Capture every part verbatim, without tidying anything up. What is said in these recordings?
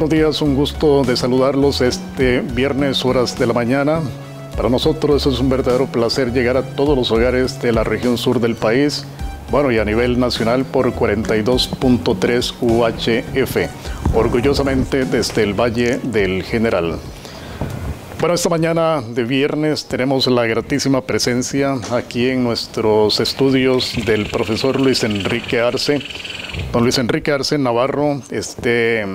buenos días, un gusto de saludarlos este viernes, horas de la mañana. Para nosotros es un verdadero placer llegar a todos los hogares de la región sur del país, bueno, y a nivel nacional por cuarenta y dos punto tres U H F, orgullosamente desde el Valle del General. Bueno, esta mañana de viernes tenemos la gratísima presencia aquí en nuestros estudios del profesor Luis Enrique Arce. Don Luis Enrique Arce Navarro, este,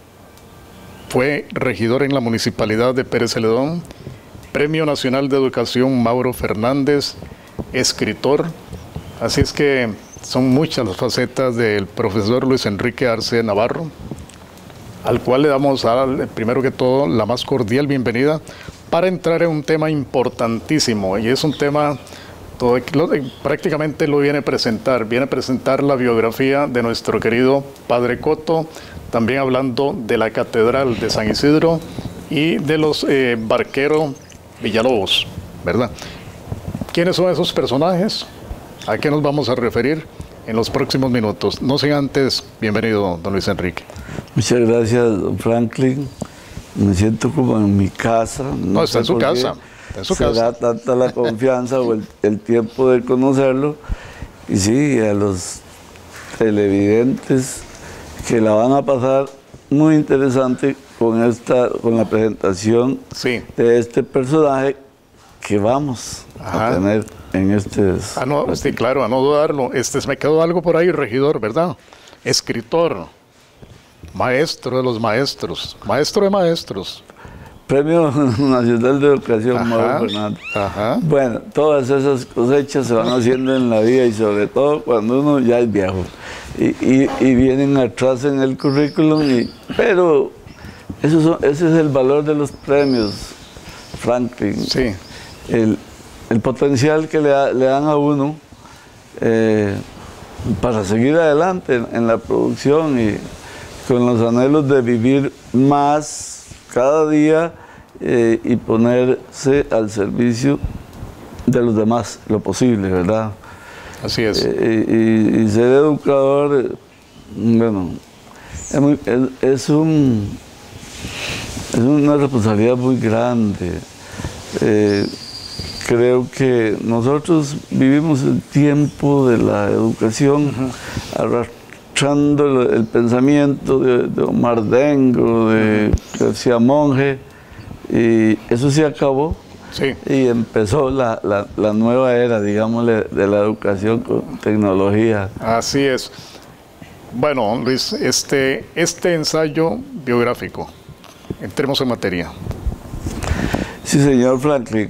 fue regidor en la Municipalidad de Pérez Celedón, Premio Nacional de Educación Mauro Fernández, escritor. Así es que son muchas las facetas del profesor Luis Enrique Arce Navarro, al cual le damos, a, primero que todo, la más cordial bienvenida para entrar en un tema importantísimo, y es un tema todo, lo, prácticamente lo viene a presentar, viene a presentar la biografía de nuestro querido Padre Coto, también hablando de la Catedral de San Isidro y de los eh, barqueros Villalobos, ¿verdad? ¿Quiénes son esos personajes? ¿A qué nos vamos a referir en los próximos minutos? No sin antes, bienvenido, don Luis Enrique. Muchas gracias, don Franklin. Me siento como en mi casa. No, no está en su casa. Está en su será casa. tanta la confianza o el, el tiempo de conocerlo. Y sí, a los televidentes que la van a pasar muy interesante con, esta, con la presentación sí. de este personaje que vamos Ajá. a tener en este... Ah, no, sí, claro, a no dudarlo. Este, me quedó algo por ahí, regidor, ¿verdad? Escritor, maestro de los maestros, maestro de maestros. Premio Nacional de Educación Mauro Fernández. Ajá. Bueno, todas esas cosechas se van haciendo en la vida y sobre todo cuando uno ya es viejo. Y, y, y vienen atrás en el currículum, y, pero eso son, ese es el valor de los premios, Franklin. Sí. El, el potencial que le, da, le dan a uno eh, para seguir adelante en, en la producción y con los anhelos de vivir más cada día eh, y ponerse al servicio de los demás, lo posible, ¿verdad? Así es. Eh, y, y ser educador, eh, bueno, es, muy, es, es, un, es una responsabilidad muy grande. Eh, creo que nosotros vivimos el tiempo de la educación, uh-huh. arrastrando el, el pensamiento de, de Omar Dengo, de García Monge, y eso se acabó. Sí. Y empezó la, la, la nueva era, digámosle, de la educación con tecnología. Así es. Bueno, Luis, este, este ensayo biográfico, entremos en materia. Sí, señor Franklin.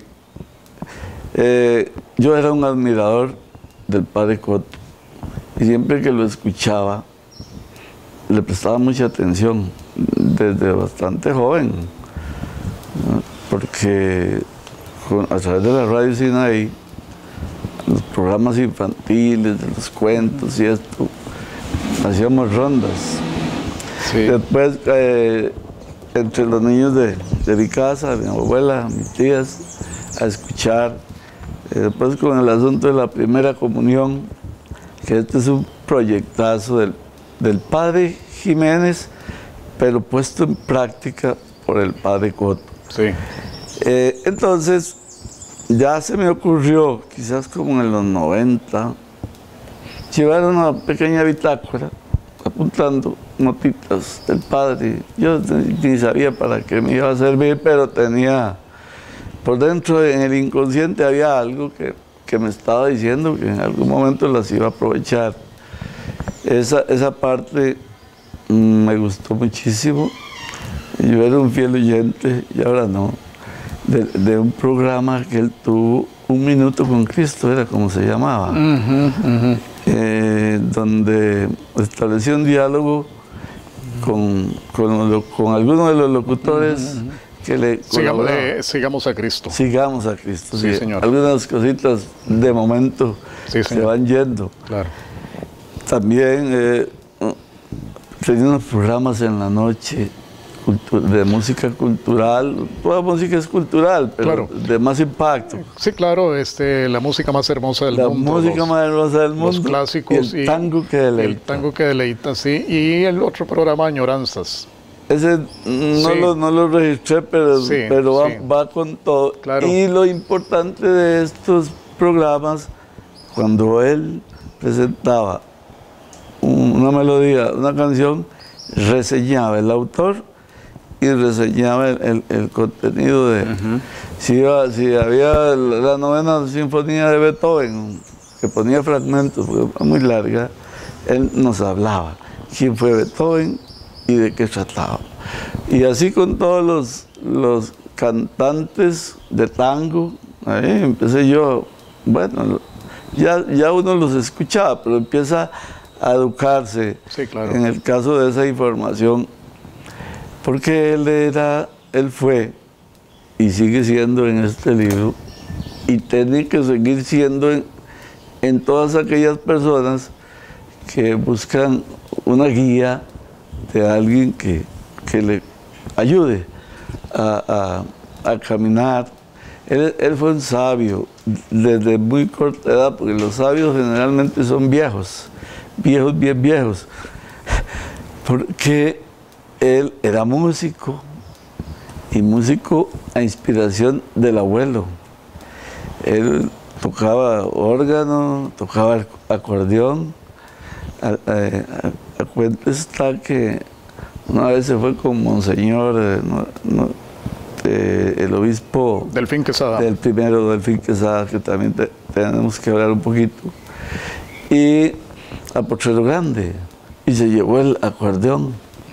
Eh, yo era un admirador del padre Coto y siempre que lo escuchaba le prestaba mucha atención desde bastante joven, ¿no? Porque con, a través de la radio Sinaí, los programas infantiles, de los cuentos y esto, hacíamos rondas. Sí. Después, eh, entre los niños de, de mi casa, mi abuela, mis tías, a escuchar. Eh, después con el asunto de la primera comunión, que este es un proyectazo del, del padre Jiménez, pero puesto en práctica por el padre Coto. Sí. Eh, entonces, ya se me ocurrió, quizás como en los noventa, llevar una pequeña bitácora apuntando notitas del padre. Yo ni sabía para qué me iba a servir, pero tenía, por dentro en el inconsciente había algo que, que me estaba diciendo que en algún momento las iba a aprovechar. Esa, esa parte mmm, me gustó muchísimo. Yo era un fiel oyente, y ahora no, de, de un programa que él tuvo, Un Minuto con Cristo, era como se llamaba, uh-huh, uh-huh. Eh, donde estableció un diálogo con, con, con algunos de los locutores, uh-huh. que le sigamos, eh, sigamos a Cristo. Sigamos a Cristo, sí, sí. Señor. Algunas cositas de momento sí, se van yendo. Claro. También eh, tenía unos programas en la noche de música cultural. Toda música es cultural, pero claro. de más impacto. Sí, claro, este, la música más hermosa del la mundo. La música los, más hermosa del mundo. Los clásicos. Y el tango que deleita. El tango que deleita, sí. Y el otro programa, Añoranzas. ese no, Sí. lo, no lo registré, pero, Sí, pero va, sí. va con todo. Claro. Y lo importante de estos programas, cuando él presentaba un- una melodía, una canción, reseñaba el autor y reseñaba el, el- el contenido de... Ujú. si, iba- si había la la novena sinfonía de Beethoven, que ponía fragmentos, porque era muy larga, él nos hablaba quién fue Beethoven y de qué trataba. Y así con todos los, los cantantes de tango, ahí empecé yo, bueno, ya, ya uno los escuchaba, pero empieza a educarse Sí, claro. en el caso de esa información, porque él era, él fue y sigue siendo en este libro, y tiene que seguir siendo en, en todas aquellas personas que buscan una guía de alguien que, que le ayude a, a- a caminar. Él, él fue un sabio desde muy corta edad, porque los sabios generalmente son viejos, viejos, bien viejos, porque él era músico, y músico a inspiración del abuelo. Él tocaba órgano, tocaba el acordeón. A, a- a cuenta está que una vez se fue con Monseñor, eh, no- no, eh, el obispo Delfín Quesada. del primero, Delfín Quesada, que también te- tenemos que hablar un poquito, y a Potrero Grande, y se llevó el acordeón.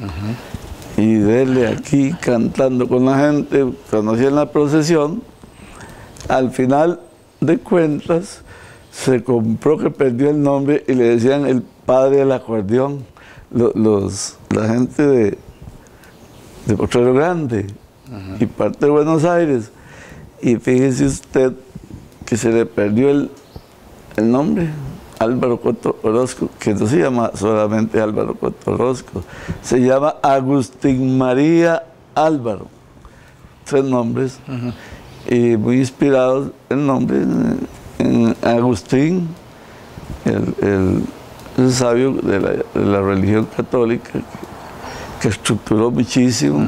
Y verle aquí cantando con la gente, cuando hacían la procesión, al final de cuentas se compró que perdió el nombre y le decían el padre del acordeón, Lo- los, la gente de, de Potrero Grande y parte de Buenos Aires. Y fíjese usted que se le perdió el, el nombre, Álvaro Coto Orozco, que no se llama solamente Álvaro Coto Orozco, se llama Agustín María Álvaro. Tres nombres, y muy inspirados el nombre en, en Agustín, el, el- el sabio de la, de la religión católica, que, que estructuró muchísimo,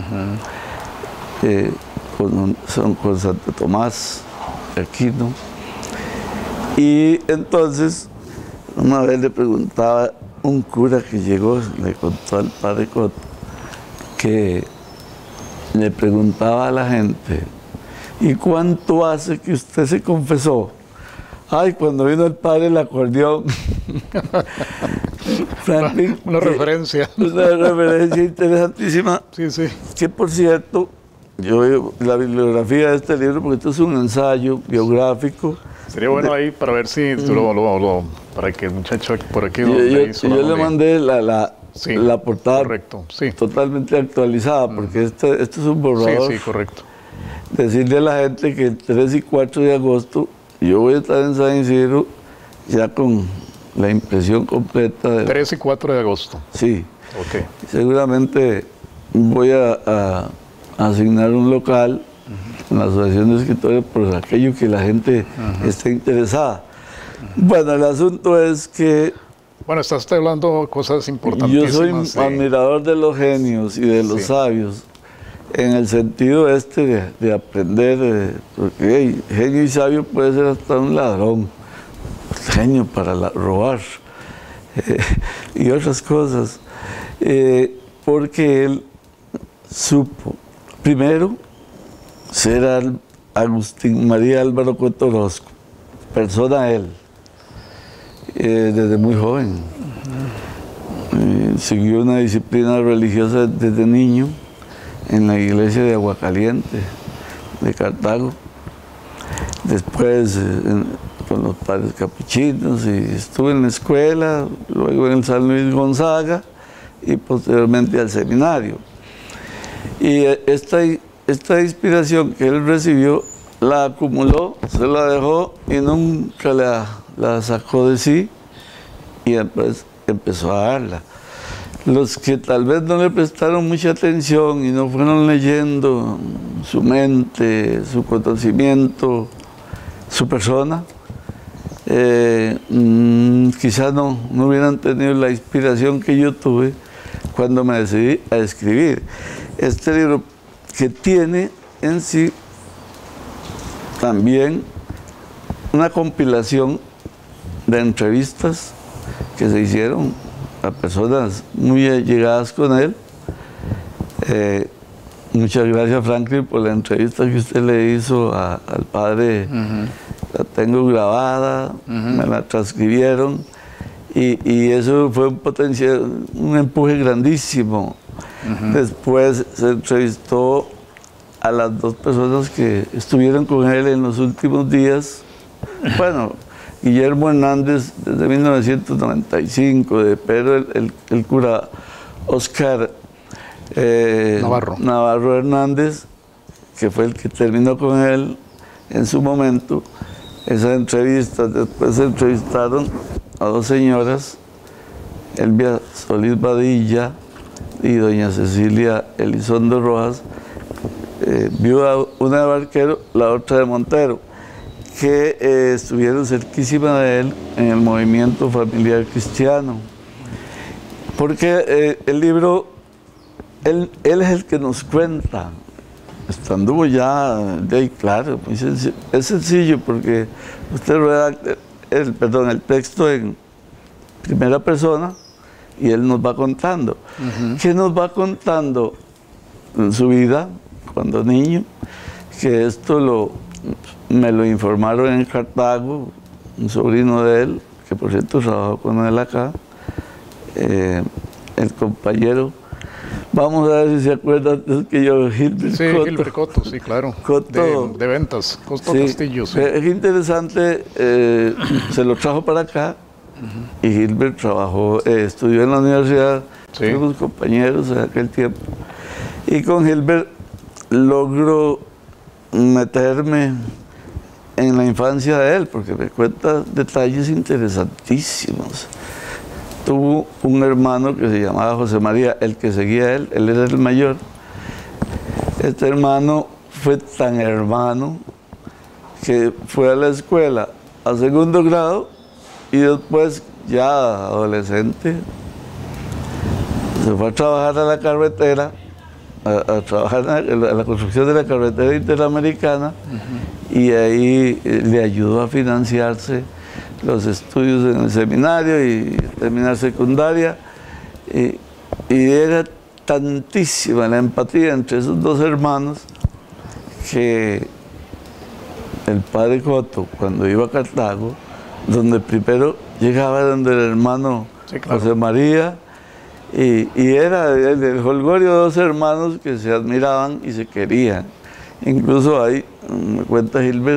eh, con, son- con Santo Tomás de Aquino. Y entonces, una vez le preguntaba un cura que llegó, le contó al padre Coto, que le preguntaba a la gente, ¿y cuánto hace que usted se confesó? Ay, cuando vino el padre el acordeón. Franklin, Una que- referencia. Una referencia interesantísima, Sí, sí. que por cierto, yo veo la bibliografía de este libro, porque esto es un ensayo biográfico. Sería bueno ahí para ver si tú lo, lo- lo- para que el muchacho por aquí Yo, donde yo- hizo yo la le novela. mandé la, la, Sí, la portada correcto, sí. totalmente actualizada, porque este, este es un Sí, borrador. sí, correcto. Decirle a la gente que el tres y cuatro de agosto yo voy a estar en San Isidro ya con la impresión completa. De, tres y cuatro de agosto. Sí, Ok. seguramente voy a, a- a asignar un local en la Asociación de Escritores por aquello que la gente esté interesada. Bueno, el asunto es que Bueno, estás hablando cosas yo importantísimas. soy un sí. admirador de los genios y de los Sí. sabios, en el sentido este de, de aprender, eh, porque hey, genio y sabio puede ser hasta un ladrón, genio para la- robar eh, y otras cosas, eh, porque él supo, primero, ser al- Agustín María Álvaro Coto Orozco, persona él, eh, desde muy joven. Eh, siguió una disciplina religiosa desde niño en la iglesia de Aguacaliente, de Cartago. Después eh, en- con los padres capuchinos, y estuve en la escuela, luego en el San Luis Gonzaga y posteriormente al seminario. Y eh, esta, esta inspiración que él recibió la acumuló, se la dejó y nunca la, la sacó de sí, y después empezó a darla. Los que tal vez no le prestaron mucha atención y no fueron leyendo su mente, su conocimiento, su persona, eh, mm, quizás no, no hubieran tenido la inspiración que yo tuve cuando me decidí a escribir este libro, que tiene en sí también una compilación de entrevistas que se hicieron a personas muy allegadas con él. Eh, muchas gracias, Franklin, por la entrevista que usted le hizo a, al padre. Uh-huh. La tengo grabada, uh-huh. me la transcribieron, y, y eso fue un potencial, un empuje grandísimo. Uh-huh. Después se entrevistó a las dos personas que estuvieron con él en los últimos días. Bueno, Guillermo Hernández desde mil novecientos noventa y cinco, de Pedro el, el, el cura Oscar eh, Navarro. Navarro Hernández, que fue el que terminó con él en su momento. Esa entrevista, después se entrevistaron a dos señoras, Elvia Solís Badilla y doña Cecilia Elizondo Rojas, eh, viuda, una de Barquero, la otra de Montero, que eh, estuvieron cerquísima de él en el movimiento familiar cristiano. Porque eh, el libro, él, él es el que nos cuenta, estando ya, de ahí, claro, muy sencillo. Es sencillo porque usted redacta el, perdón, el texto en primera persona y él nos va contando. Uh-huh. ¿Qué nos va contando en su vida cuando niño? Que esto lo, me lo informaron en Cartago, un sobrino de él, que por cierto trabajó con él acá, eh, el compañero. Vamos a ver si se acuerdan que yo, Gilbert sí, Coto. Gilbert Coto, sí, claro. Coto, de, de ventas, Coto sí, Castillo, sí. Es interesante, eh, se lo trajo para acá, uh-huh. y Gilbert trabajó, eh, estudió en la universidad, sí. Fuimos compañeros en aquel tiempo. Y con Gilbert logro meterme en la infancia de él, porque me cuenta detalles interesantísimos. Tuvo un hermano que se llamaba José María, el que seguía a él, él era el mayor. Este hermano fue tan hermano que fue a la escuela a segundo grado y después, ya adolescente, se fue a trabajar a la carretera, a, a trabajar en la, en la construcción de la carretera interamericana, uh-huh. y ahí le ayudó a financiarse los estudios en el seminario y terminar secundaria, y, y era tantísima la empatía entre esos dos hermanos que el padre Coto, cuando iba a Cartago, donde primero llegaba donde el hermano sí, claro. José María, y, y era el, el jolgorio de dos hermanos que se admiraban y se querían. Incluso ahí, me cuenta Gilbert,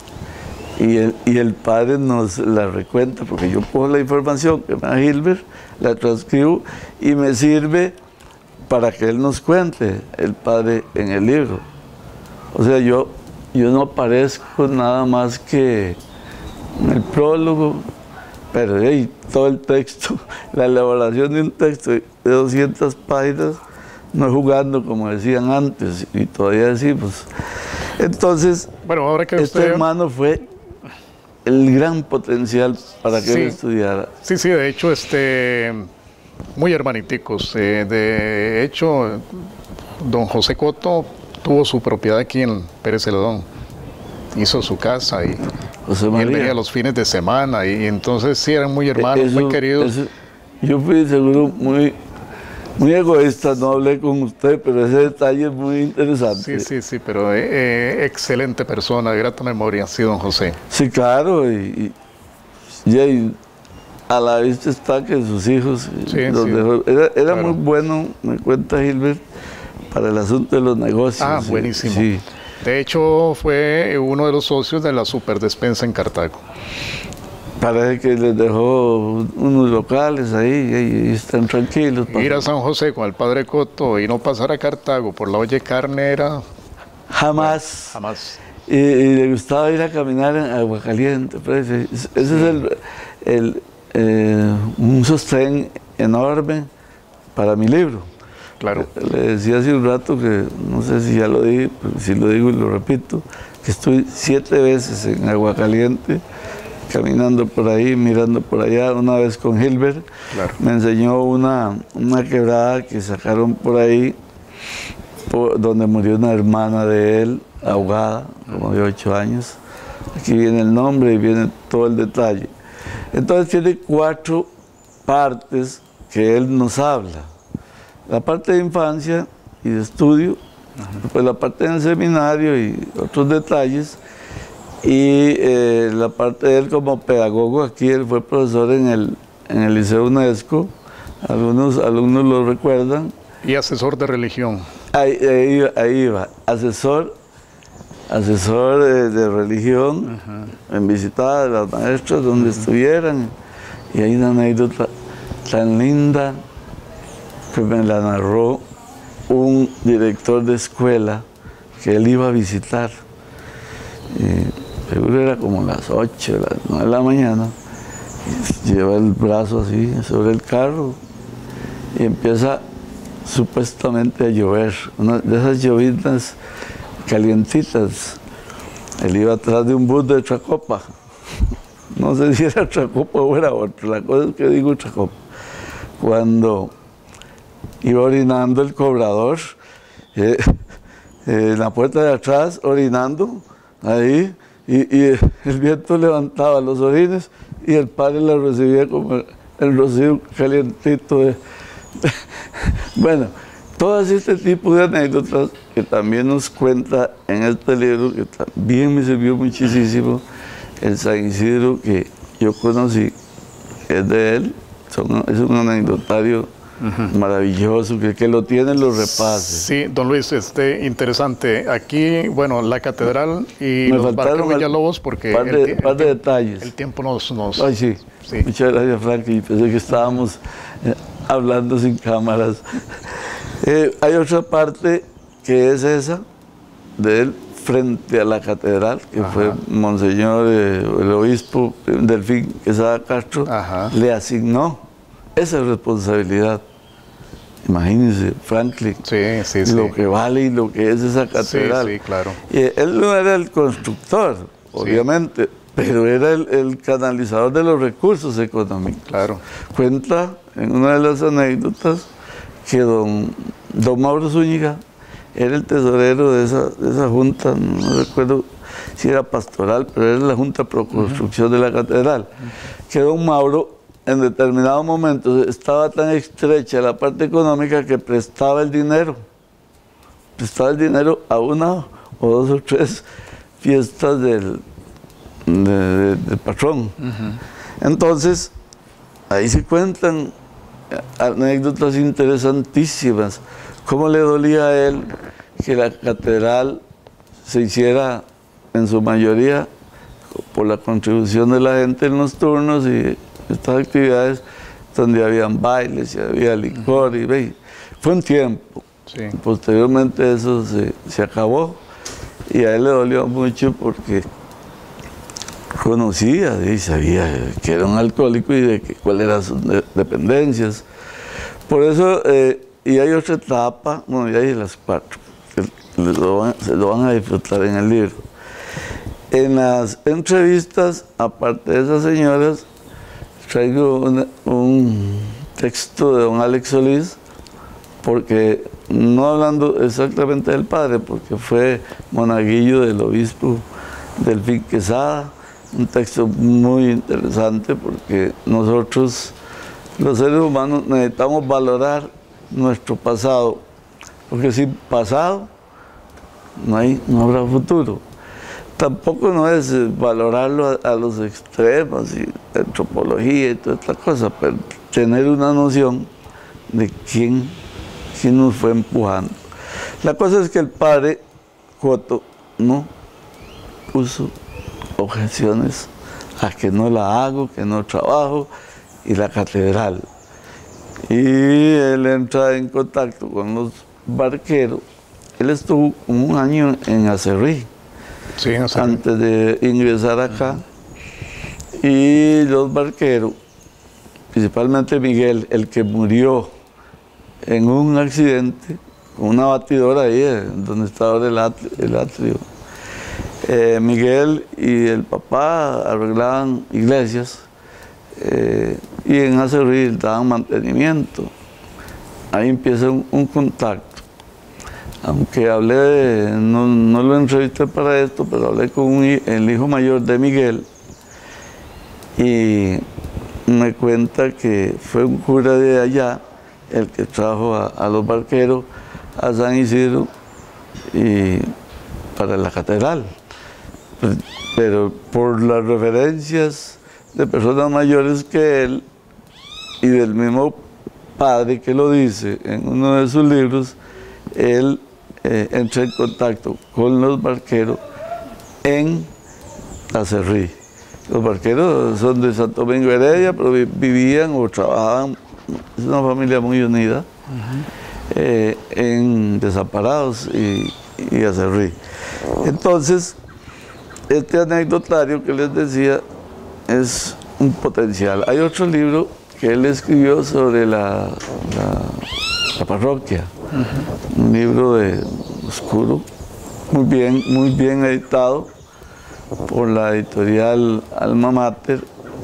Y el, y el padre nos la recuenta, porque yo pongo la información que me da Gilbert, la transcribo y me sirve para que él nos cuente, el padre, en el libro. O sea, yo, yo no aparezco nada más que en el prólogo, pero hey, todo el texto, la elaboración de un texto de doscientas páginas, no jugando como decían antes, y todavía decimos. Entonces, bueno, ahora que este usted... hermano fue el gran potencial para que sí, él estudiara. Sí, sí, de hecho, este, muy hermaniticos. Eh, de hecho, don José Coto tuvo su propiedad aquí en Pérez Celedón. Hizo su casa y, José y él venía los fines de semana. Y, y entonces sí, eran muy hermanos, eso, muy queridos. Eso, yo fui seguro muy... Muy egoísta, no hablé con usted, pero ese detalle es muy interesante. Sí, sí, sí, pero eh, eh, excelente persona, de grata memoria, sí, don José. Sí, claro, y, y, y a la vista está que sus hijos... Sí, los sí, dejó, era era claro. muy bueno, me cuenta Gilbert, para el asunto de los negocios. Ah, sí, buenísimo. Sí. De hecho, fue uno de los socios de la Superdespensa en Cartago. Parece que les dejó unos locales ahí y están tranquilos. Ir a San José con el padre Coto y no pasar a Cartago por la olla carnera. Jamás. Bueno, jamás. Y, y le gustaba ir a caminar en Aguacaliente. Ese sí. es el, el, eh, un sostén enorme para mi libro. Claro. Le decía hace un rato que, no sé si ya lo dije, pero si lo digo y lo repito, que estoy siete veces en Aguacaliente, caminando por ahí, mirando por allá, una vez con Hilbert, Claro. me enseñó una, una quebrada que sacaron por ahí, por, donde murió una hermana de él, ahogada, como de ocho años. Aquí viene el nombre y viene todo el detalle. Entonces tiene cuatro partes que él nos habla. La parte de infancia y de estudio, uh-huh. pues la parte del seminario y otros detalles, y eh, la parte de él como pedagogo. Aquí él fue profesor en el, en el Liceo UNESCO, algunos alumnos lo recuerdan. Y asesor de religión. Ahí, ahí, ahí va, asesor, asesor de, de religión, uh-huh. en visitar a las maestras donde uh-huh. estuvieran, y hay una anécdota tan linda que me la narró un director de escuela que él iba a visitar. Y seguro era como las ocho, las nueve de la mañana. Y lleva el brazo así sobre el carro y empieza supuestamente a llover. Una de esas llovidas calientitas. Él iba atrás de un bus de Tracopa. No sé si era Tracopa o era otro. La cosa es que digo Tracopa. Cuando iba orinando el cobrador, eh, eh, en la puerta de atrás, orinando, ahí, y, y el viento levantaba los orines y el padre la recibía como el, el rocío calientito. De, bueno, todo este tipo de anécdotas que también nos cuenta en este libro, que también me sirvió muchísimo, el San Isidro que yo conocí, es de él, son, es un anecdotario uh-huh. maravilloso, que el que lo tiene lo repase. Sí, don Luis, este, interesante. Aquí, bueno, la catedral y me los barcos Villalobos, porque par de, el, par de el, detalles. El tiempo nos... nos Ay, sí. sí. Muchas gracias, Frankie. Pensé que estábamos eh, hablando sin cámaras. Eh, hay otra parte que es esa, de él, frente a la catedral, que Ajá. fue Monseñor, eh, el obispo Delfín Quesada Castro, Ajá. le asignó esa responsabilidad. Imagínense, Franklin, sí, sí, sí. lo que vale y lo que es esa catedral. Sí, sí, claro. Y él no era el constructor, obviamente, sí. pero era el, el canalizador de los recursos económicos. Claro. Cuenta en una de las anécdotas que don, don Mauro Zúñiga era el tesorero de esa, de esa junta, no recuerdo si era pastoral, pero era la Junta Pro Construcción uh-huh. de la Catedral, uh-huh. que don Mauro en determinados momentos estaba tan estrecha la parte económica que prestaba el dinero, prestaba el dinero a una o dos o tres fiestas del, de, de, del patrón. Uh-huh. Entonces, ahí se cuentan anécdotas interesantísimas. ¿Cómo le dolía a él que la catedral se hiciera en su mayoría por la contribución de la gente en los turnos y estas actividades donde habían bailes y había licor? Y ve, fue un tiempo. Sí. Posteriormente eso se, se acabó y a él le dolió mucho porque conocía y sabía que era un alcohólico y de que, cuáles eran sus de, dependencias. Por eso, eh, y hay otra etapa, bueno, y hay las cuatro, que lo van, se lo van a disfrutar en el libro. En las entrevistas, aparte de esas señoras, traigo una, un texto de don Alex Solís, porque no hablando exactamente del padre, porque fue monaguillo del obispo Delfín Quesada, un texto muy interesante porque nosotros, los seres humanos, necesitamos valorar nuestro pasado, porque sin pasado no, hay, no habrá futuro. Tampoco no es valorarlo a, a los extremos y antropología y toda esta cosa, pero tener una noción de quién, quién nos fue empujando. La cosa es que el padre Coto no puso objeciones a que no la hago, que no trabajo, y la catedral. Y él entra en contacto con los barqueros. Él estuvo como un año en Acerrí, sí, Acerrí, antes de ingresar acá. Uh-huh. Y los barqueros, principalmente Miguel, el que murió en un accidente con una batidora ahí, donde estaba el atrio, el atrio. Eh, Miguel y el papá papá arreglaban iglesias eh, y en Acerrí daban mantenimiento. Ahí empieza un, un contacto. Aunque hablé, de, no, no lo entrevisté para esto, pero hablé con un, el hijo mayor de Miguel y me cuenta que fue un cura de allá el que trajo a, a los barqueros a San Isidro y para la catedral. Pero por las referencias de personas mayores que él y del mismo padre que lo dice en uno de sus libros, él eh, entró en contacto con los barqueros en Acerrí. Los barqueros son de Santo Domingo Heredia, pero vivían o trabajaban, es una familia muy unida, uh-huh. eh, en Desamparados y, y Acerrí. Entonces, este anecdotario que les decía es un potencial. Hay otro libro que él escribió sobre la, la, la parroquia, uh-huh. un libro de oscuro, muy bien, muy bien editado por la editorial Alma Mater,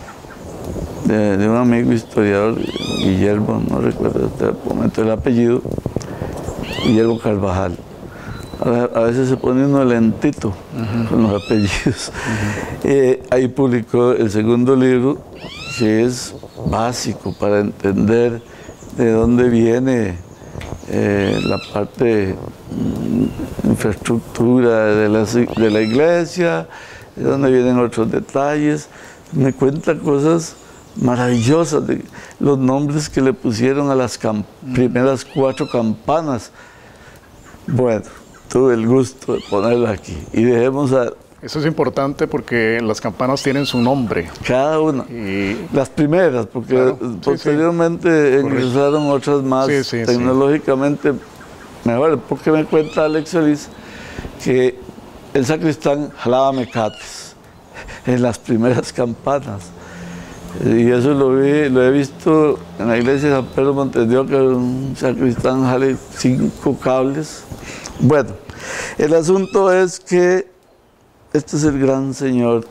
de, de un amigo historiador, Guillermo, no recuerdo hasta el momento el apellido, Guillermo Carvajal. A, a veces se pone uno lentito uh-huh. con los apellidos. Uh-huh. eh, ahí publicó el segundo libro, que es básico para entender de dónde viene eh, la parte mm, infraestructura de la, de la iglesia, de dónde vienen otros detalles. Me cuenta cosas maravillosas, de los nombres que le pusieron a las primeras cuatro campanas. Bueno, tuve el gusto de ponerla aquí. Y dejemos a... Eso es importante porque las campanas tienen su nombre. Cada una. Y... Las primeras, porque claro, posteriormente sí, sí. ingresaron otras más sí, sí, tecnológicamente sí. mejores. Porque me cuenta Alex Solís que el sacristán jalaba mecates en las primeras campanas. Y eso lo, vi, lo he visto en la iglesia de San Pedro Montes de Oca, que un sacristán jale cinco cables. Bueno, el asunto es que este es el gran señor,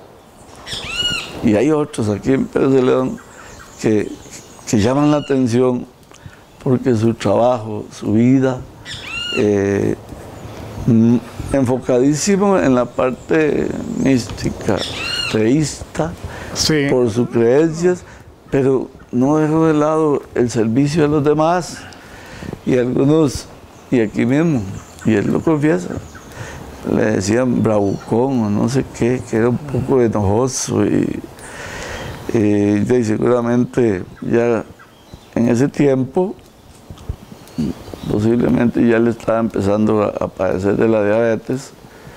y hay otros aquí en Pérez de León que, que llaman la atención porque su trabajo, su vida, eh, enfocadísimo en la parte mística, teísta, sí. por sus creencias, pero no dejó de lado el servicio a los demás, y algunos, y aquí mismo, y él lo confiesa, le decían bravucón o no sé qué, que era un poco enojoso y, y, y seguramente ya en ese tiempo posiblemente ya le estaba empezando a, a padecer de la diabetes,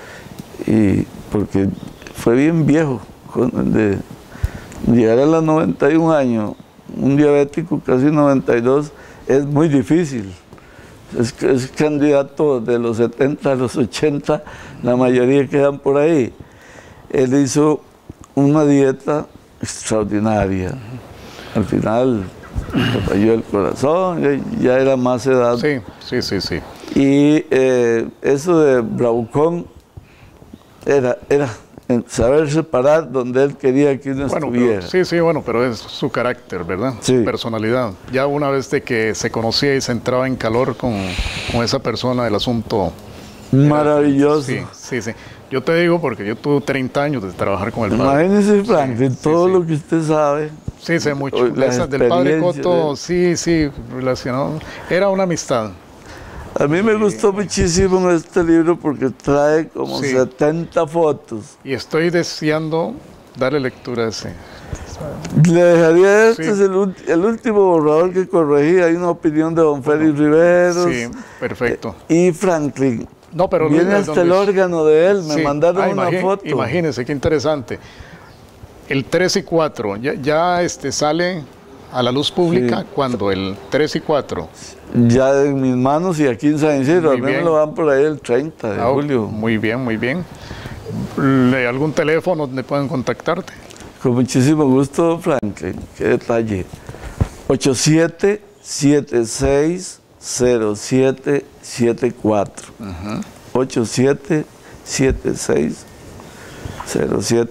y porque fue bien viejo, con, de llegar a los noventa y un años, un diabético casi noventa y dos, es muy difícil. Es, es candidato de los setenta a los ochenta, la mayoría quedan por ahí. Él hizo una dieta extraordinaria. Al final le falló el corazón, ya, ya era más edad. Sí, sí, sí, sí. Y eh, eso de bravucón era, era saber separar donde él quería que uno bueno, estuviera. Pero, sí, sí, bueno, pero es su carácter, ¿verdad? Sí. Su personalidad. Ya una vez de que se conocía y se entraba en calor con, con esa persona, el asunto... Maravilloso. Era, sí, sí, sí. Yo te digo porque yo tuve treinta años de trabajar con el padre. Imagínese, Franklin, sí, todo sí, lo que usted sabe. Sí, sé mucho. Esa, del padre Coto, de... sí, sí, relacionado. Era una amistad. A mí me gustó muchísimo este libro porque trae como sí. setenta fotos. Y estoy deseando darle lectura a ese. Le dejaría este, sí. es el, el último borrador que corregí. Hay una opinión de don Félix Riveros. Sí, perfecto. Eh, y Franklin. No, pero viene hasta donde... el órgano de él, me sí. mandaron ah, una foto. Imagínense, qué interesante. El tres y cuatro, ya, ya este, sale a la luz pública sí. cuando el tres y cuatro. Ya en mis manos y aquí en San Isidro, a mí me lo dan por ahí el treinta de ah, julio. Muy bien, muy bien. ¿Algún teléfono donde pueden contactarte? Con muchísimo gusto, Franklin. Qué detalle. ocho siete siete seis cero siete siete cuatro. Uh-huh. ocho siete siete seis cero siete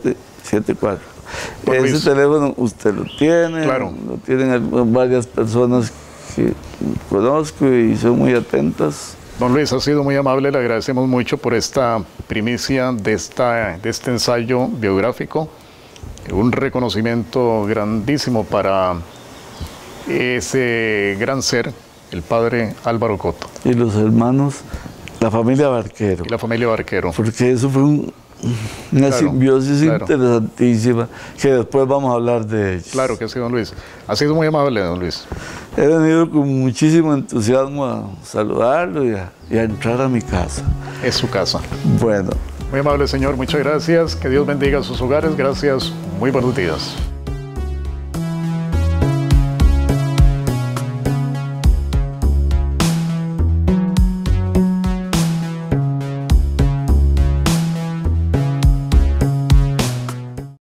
siete cuatro. Don Ese Luis. teléfono usted lo tiene, Claro. lo tienen varias personas que conozco y son muy atentas. Don Luis, ha sido muy amable, le agradecemos mucho por esta primicia de, esta, de este ensayo biográfico. Un reconocimiento grandísimo para ese gran ser, el padre Álvaro Coto. Y los hermanos, la familia Barquero. Y la familia Barquero. Porque eso fue un, una Claro, simbiosis claro. interesantísima, que después vamos a hablar de ellos. Claro que sí, don Luis. Ha sido muy amable, don Luis. He venido con muchísimo entusiasmo a saludarlo y a, y a entrar a mi casa. Es su casa. Bueno. Muy amable, señor. Muchas gracias. Que Dios bendiga sus hogares. Gracias. Muy buenos días.